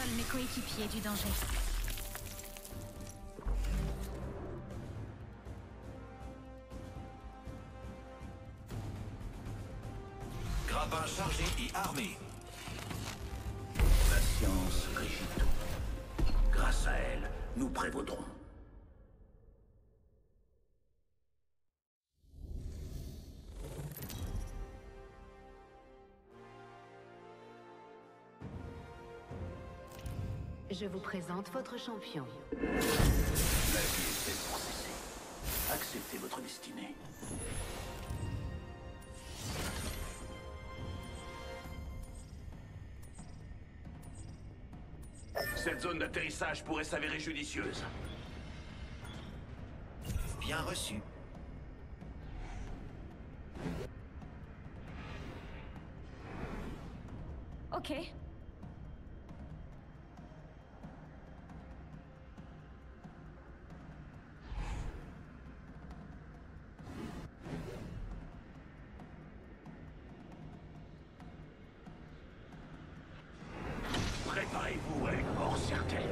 J'isole mes coéquipiers du danger. Grappin chargé et armé. La science régit tout. Grâce à elle, nous prévaudrons. Je vous présente votre champion. La vie est faite pour cesser. Acceptez votre destinée. Cette zone d'atterrissage pourrait s'avérer judicieuse. Bien reçu. Ok. Préparez-vous à une mort certaine.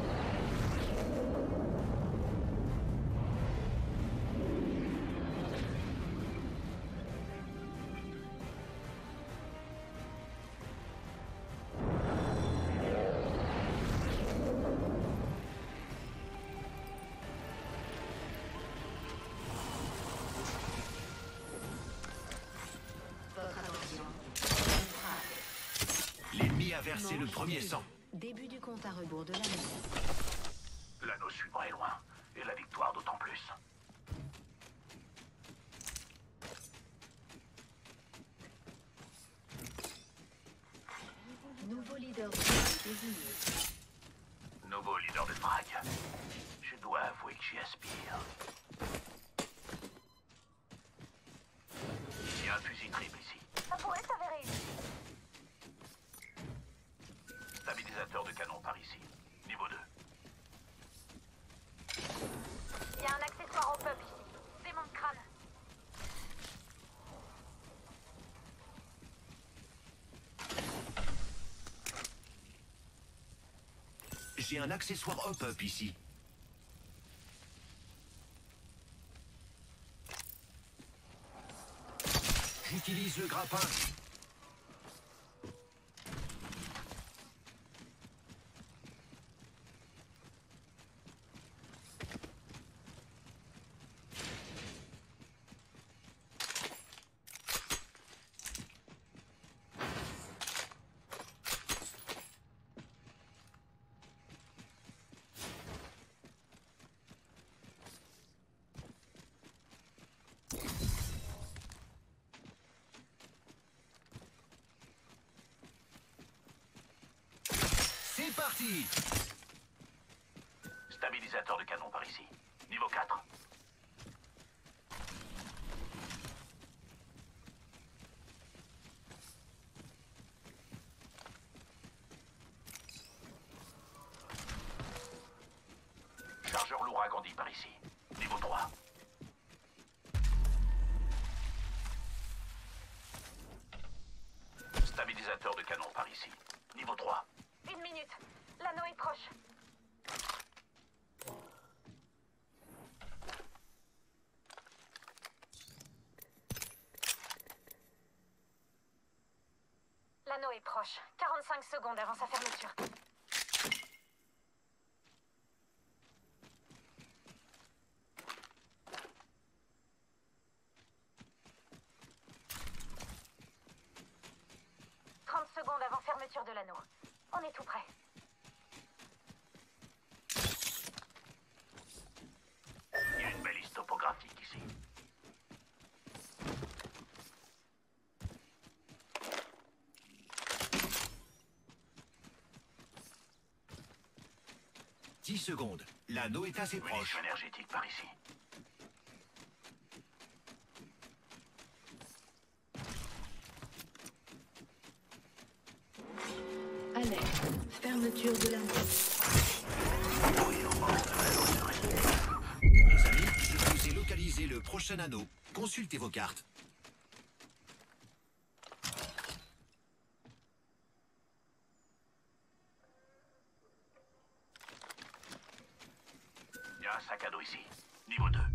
Votre attention. L'ennemi a versé le premier sang. Début du compte à rebours de l'année. L'anneau suivra est loin, et la victoire d'autant plus. Nouveau leader de désigné. Nouveau leader de drague. Je dois avouer que j'y aspire. Il y a un fusil triple ici. Ça pourrait s'avérer utile. Stabilisateur de canon par ici. Niveau 2. Il y a un accessoire au pub ici. Démon de crâne. J'ai un accessoire hop-up ici. J'utilise le grappin. C'est parti! Stabilisateur de canon par ici. Niveau 4. Chargeur lourd agrandi par ici. Niveau 3. Stabilisateur de canon par ici. Niveau 3. Une minute. L'anneau est proche. L'anneau est proche. 45 secondes avant sa fermeture. Secondes avant fermeture de l'anneau. On est tout prêt. Il y a une balise topographique ici. « 10 secondes. L'anneau est assez proche. Munition énergétique par ici. Alerte. Fermeture de l'anneau. Les amis, je vous ai localisé le prochain anneau. Consultez vos cartes. ici. Niveau 2.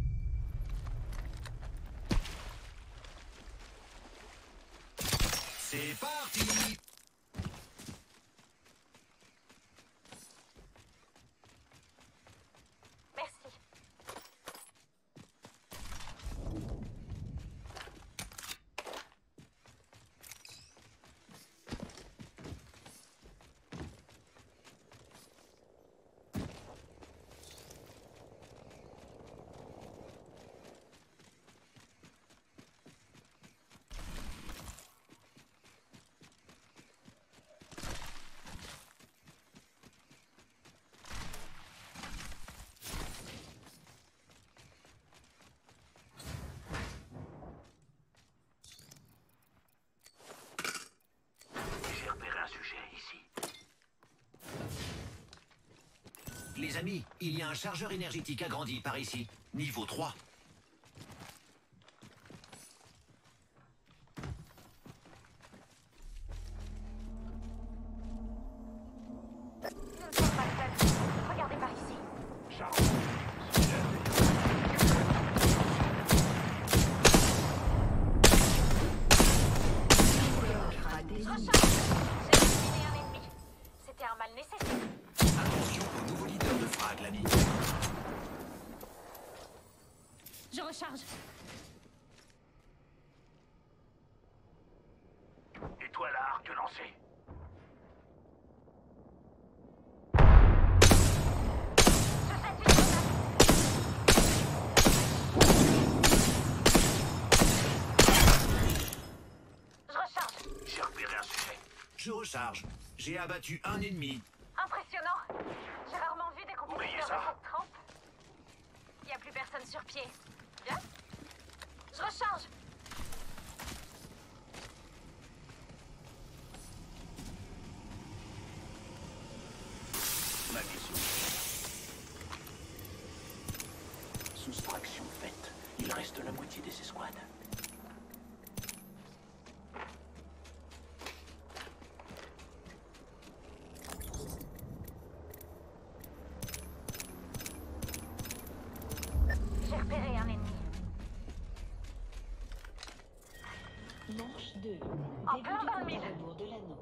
C'est parti! Merci. J'ai repéré un sujet ici. Les amis, il y a un chargeur énergétique agrandi par ici. Niveau 3. Nous ne sommes pas seuls. Regardez par ici. Frag désigné. J'ai éliminé un ennemi. C'était un mal nécessaire. Attention au nouveau leader de frag, l'ami. Je recharge. Étoile à arc lancée. Je jette une grenade. Je recharge. J'ai repéré un sujet. Je recharge. J'ai abattu un ennemi. Impressionnant. J'ai rarement vu des Oubliez compétiteurs ça. de cette trempe. Il n'y a plus personne sur pied. Bien. Je recharge. Ma mission. Soustraction faite. Il reste la moitié des escouades. J'ai repéré un ennemi. Manche 2. En Début plein du dans le compte mille. à rebours de l'anneau.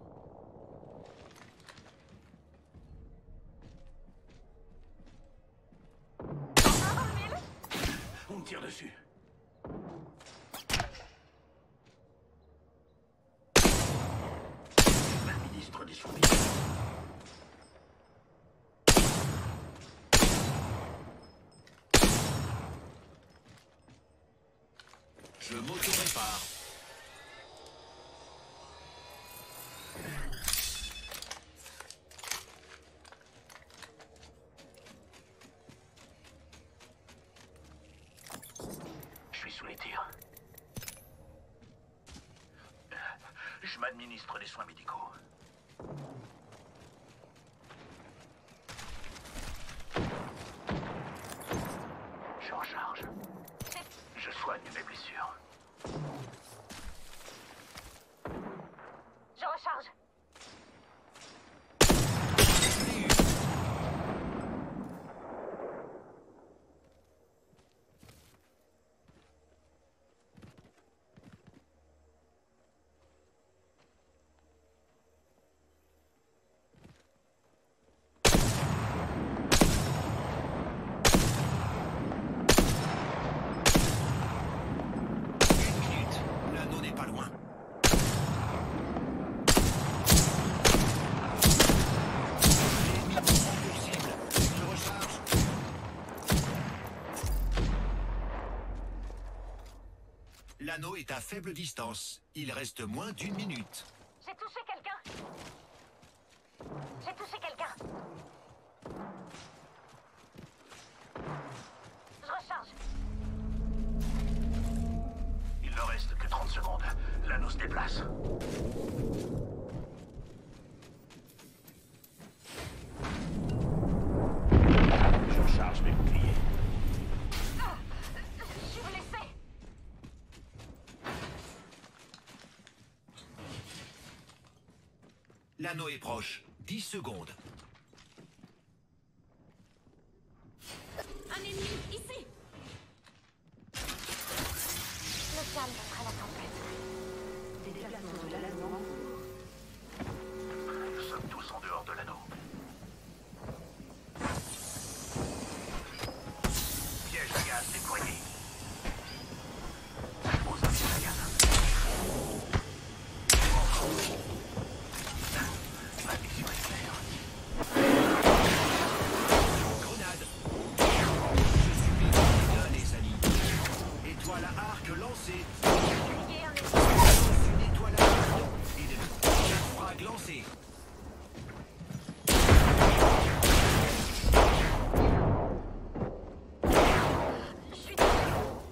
Un dans le mille. On me tire dessus. Ma ministre des Soins médicaux. Je m'auto-répare. Je suis sous les tirs. Je m'administre des soins médicaux. Je recharge. Je soigne mes blessures. Je recharge. Une minute. L'anneau n'est pas loin. L'ennemi prend pour cible. Je recharge. L'anneau est à faible distance. Il reste moins d'une minute. J'ai touché quelqu'un. J'ai touché quelqu'un. Je recharge. Il ne reste que 30 secondes. L'anneau se déplace. Je recharge mes boucliers. Je suis blessé. L'anneau est proche. 10 secondes. Un ennemi ici. à la tempête. Déplacement de l'anneau en cours. Nous sommes tous en dehors de l'anneau. Piège à gaz déployé. Aux avions à gaz. Ma mission est claire. Grenade. Je subis des dégâts, les amis. Étoile à arc lancée. Fuyez un ennemi. Lance une étoile à arc. Et de frag lancé. Je suis désolé.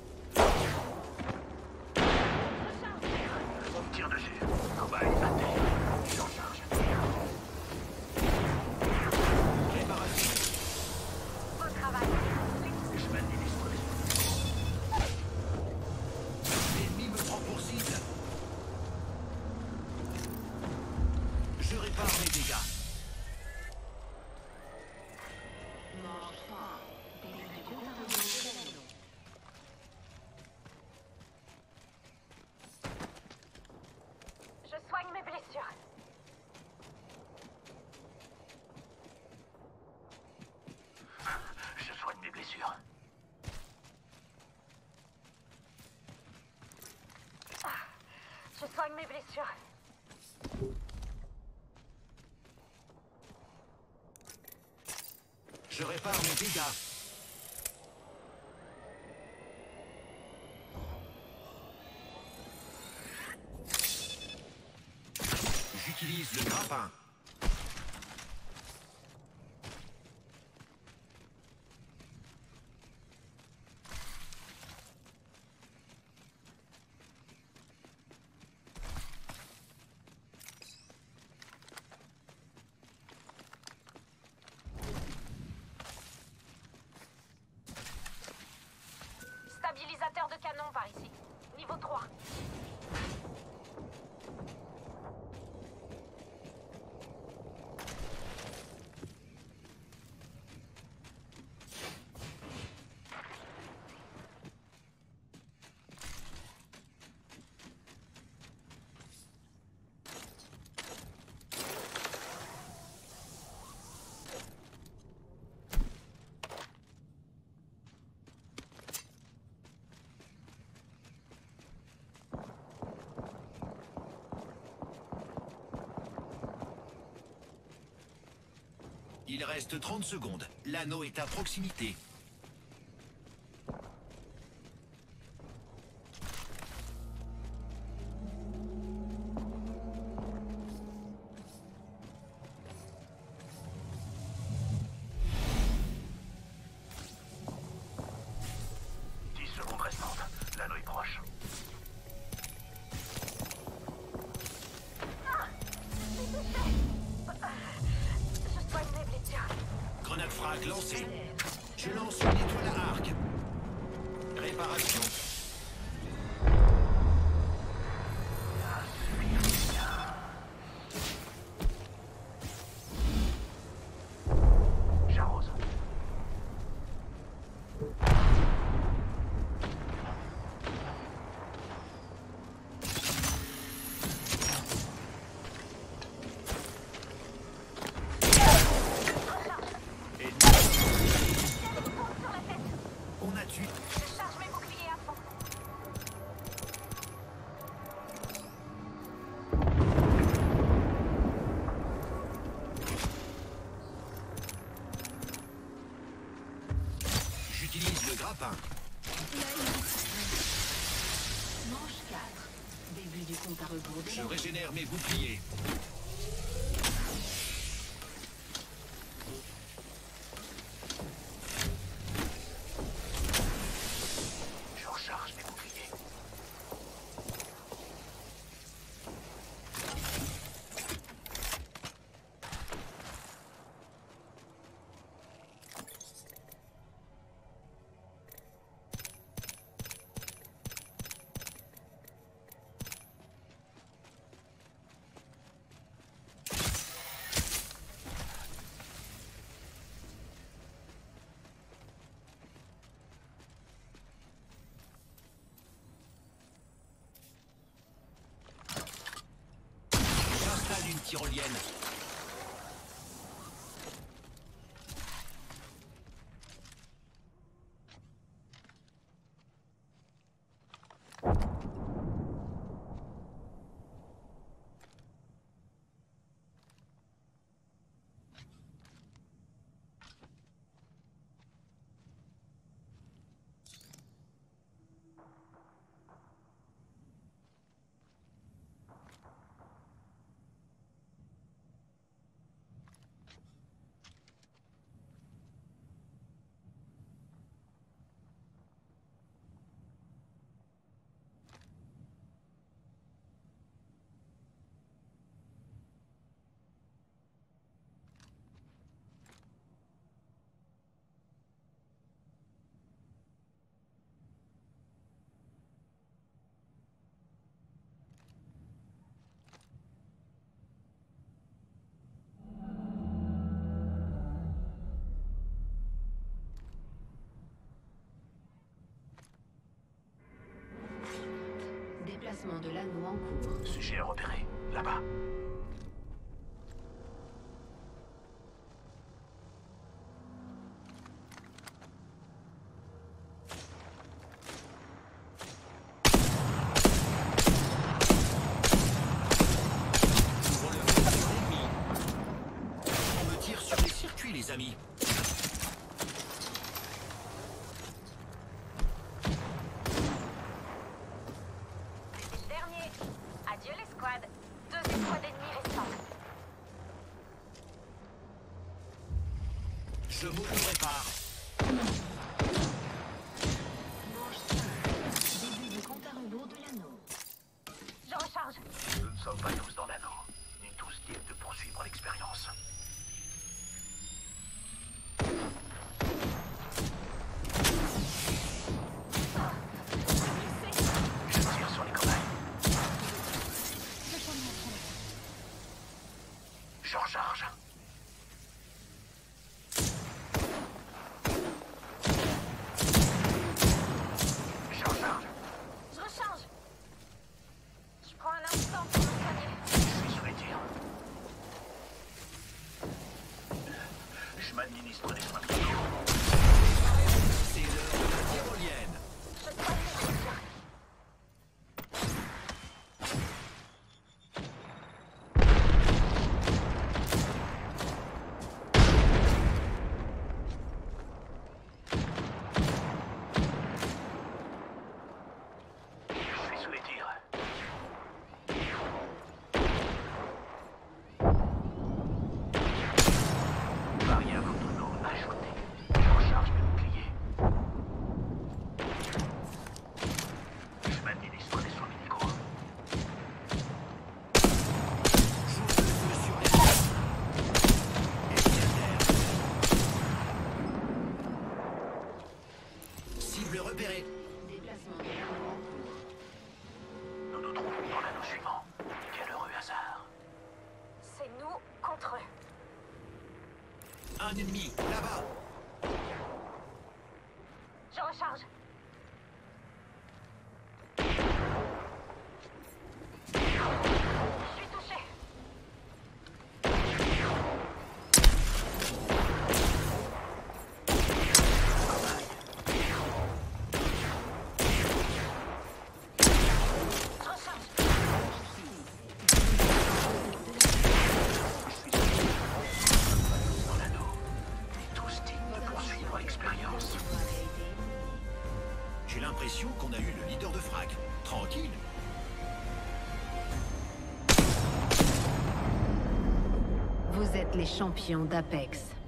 On me tire dessus. Cobaye à terre. J'en charge. Réparation. Bon travail. Je m'administre les L'ennemi me prend pour cible. Je répare mes dégâts. Manche 3. Début du compte à rebours de l'anneau. Je soigne mes blessures. Je soigne mes blessures. Je soigne mes blessures. Je répare mes dégâts. J'utilise le grappin. Stabilisateur de canon par ici. Niveau 3. Il reste 30 secondes. L'anneau est à proximité. Secondes restantes. L'anneau est proche. Je soigne mes blessures. Grenade frag lancée. Je lance une étoile à arc. Réparation. J'arrose. On a tué. Je charge mes boucliers à fond. J'utilise le grappin. Manche 4. Début du compte à rebours de Je l'anneau. régénère mes boucliers. Je recharge mes boucliers. tyrolienne. Déplacement de l'anneau en cours. Sujet repéré, là-bas. On me tire sur les circuits, les amis. Dernier. Adieu les squads. 2 escouades ennemies restantes. Je vous prépare. Manche 5. Début du compte à rebours de l'anneau. Je recharge. Nous ne sommes pas tous dans l'anneau, ni tous dignes de poursuivre l'expérience. Je tire sur les cobayes. Je recharge. Je recharge. Je recharge. Je prends un instant pour me soigner. Je suis sous les tirs. Je m'administre des soins médicaux. C'est l'heure de la tyrolienne. Je dois les réduire. Je suis sous les tirs. Barrière autonome ajoutée. Je recharge mes boucliers. Je m'administre des soins médicaux. J'ouvre le feu sur les cieux. Et bien terre. Cible repérée. Déplacement de l'anneau en cours. Nous nous trouvons dans l'anneau suivant. Quel heureux hasard. C'est nous contre eux. Un ennemi, là-bas. Je recharge. Je suis touché. Je recharge. Dans l'anneau. Tous dignes de poursuivre l'expérience. J'ai l'impression qu'on a eu le leader de frag. Tranquille. Vous êtes les champions d'Apex.